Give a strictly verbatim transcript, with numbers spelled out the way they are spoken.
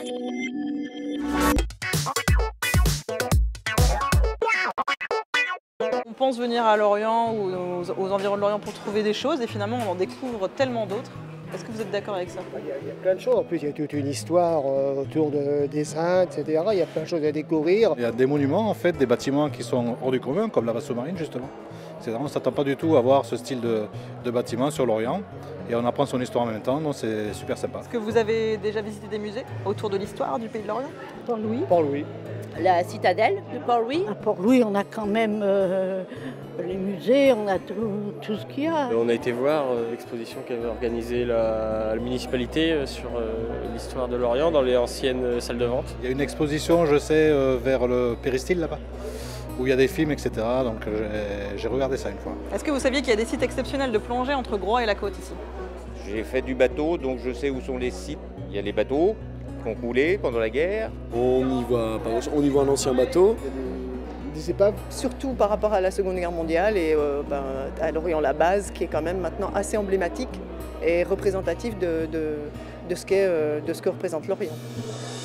On pense venir à Lorient ou aux, aux environs de Lorient pour trouver des choses et finalement on en découvre tellement d'autres. Est-ce que vous êtes d'accord avec ça? Il y, a, il y a plein de choses. En plus, il y a toute une histoire euh, autour de, des saints, et cetera. Il y a plein de choses à découvrir. Il y a des monuments, en fait, des bâtiments qui sont hors du commun, comme la base sous-marine, justement. On ne s'attend pas du tout à voir ce style de, de bâtiment sur l'Orient. Et on apprend son histoire en même temps, donc c'est super sympa. Est-ce que vous avez déjà visité des musées autour de l'histoire du pays de Lorient? Port-Louis. Port-Louis. La citadelle de Port-Louis. À Port-Louis, on a quand même euh, les musées, on a tout, tout ce qu'il y a. On a été voir euh, l'exposition qu'avait organisée la, la municipalité euh, sur euh, l'histoire de Lorient dans les anciennes euh, salles de vente. Il y a une exposition, je sais, euh, vers le Péristyle là-bas, où il y a des films, et cetera. Donc j'ai regardé ça une fois. Est-ce que vous saviez qu'il y a des sites exceptionnels de plongée entre Groix et la côte ici? J'ai fait du bateau, donc je sais où sont les sites. Il y a les bateaux qui ont coulé pendant la guerre. On y voit, on y voit un ancien bateau. Des épaves. Surtout par rapport à la Seconde Guerre mondiale et euh, ben, à Lorient-la-Base, qui est quand même maintenant assez emblématique et représentatif de, de, de, ce, qu'est, euh, de ce que représente Lorient.